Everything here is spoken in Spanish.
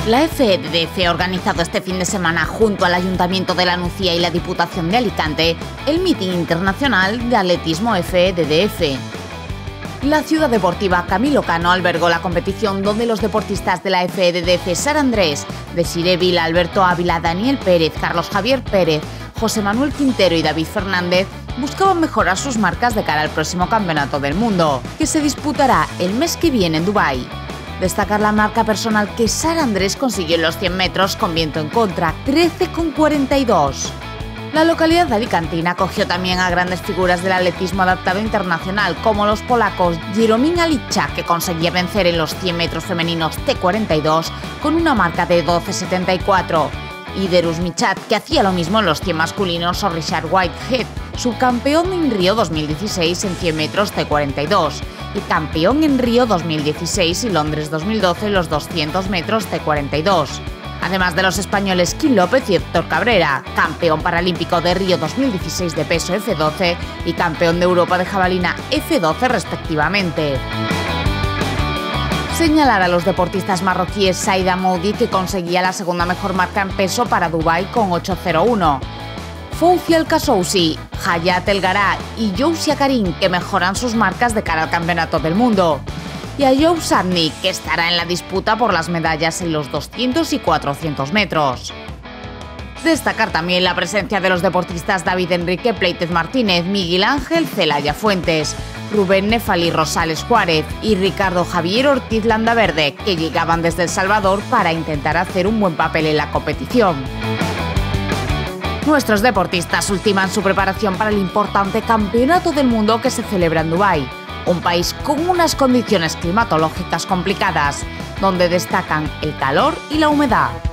La FEDF ha organizado este fin de semana junto al Ayuntamiento de La Nucía y la Diputación de Alicante el Meeting Internacional de Atletismo FEDF. La ciudad deportiva Camilo Cano albergó la competición donde los deportistas de la FEDF Sara Andrés, Desiree Vila, Alberto Ávila, Daniel Pérez, Carlos Javier Pérez, José Manuel Quintero y David Fernández buscaban mejorar sus marcas de cara al próximo Campeonato del Mundo, que se disputará el mes que viene en Dubái. Destacar la marca personal que Sara Andrés consiguió en los 100 metros con viento en contra, 13,42. La localidad alicantina acogió también a grandes figuras del atletismo adaptado internacional, como los polacos Jaromir Alichak, que conseguía vencer en los 100 metros femeninos T42 con una marca de 12,74, y Derus Michat, que hacía lo mismo en los 100 masculinos, o Richard Whitehead, subcampeón en Río 2016 en 100 metros T42, y campeón en Río 2016 y Londres 2012 en los 200 metros T42. Además de los españoles Kim López y Héctor Cabrera, campeón paralímpico de Río 2016 de peso F12 y campeón de Europa de jabalina F12 respectivamente. Señalar a los deportistas marroquíes Saida Moudi, que conseguía la segunda mejor marca en peso para Dubái con 8,01. Fouzi El Kasousi, Hayat El Gará y Yousia Karim, que mejoran sus marcas de cara al Campeonato del Mundo. Y a Joe Sadnik, que estará en la disputa por las medallas en los 200 y 400 metros. Destacar también la presencia de los deportistas David Enrique Pleites Martínez, Miguel Ángel Celaya Fuentes, Rubén Nefali Rosales Juárez y Ricardo Javier Ortiz Landaverde, que llegaban desde El Salvador para intentar hacer un buen papel en la competición. Nuestros deportistas ultiman su preparación para el importante Campeonato del Mundo que se celebra en Dubái, un país con unas condiciones climatológicas complicadas, donde destacan el calor y la humedad.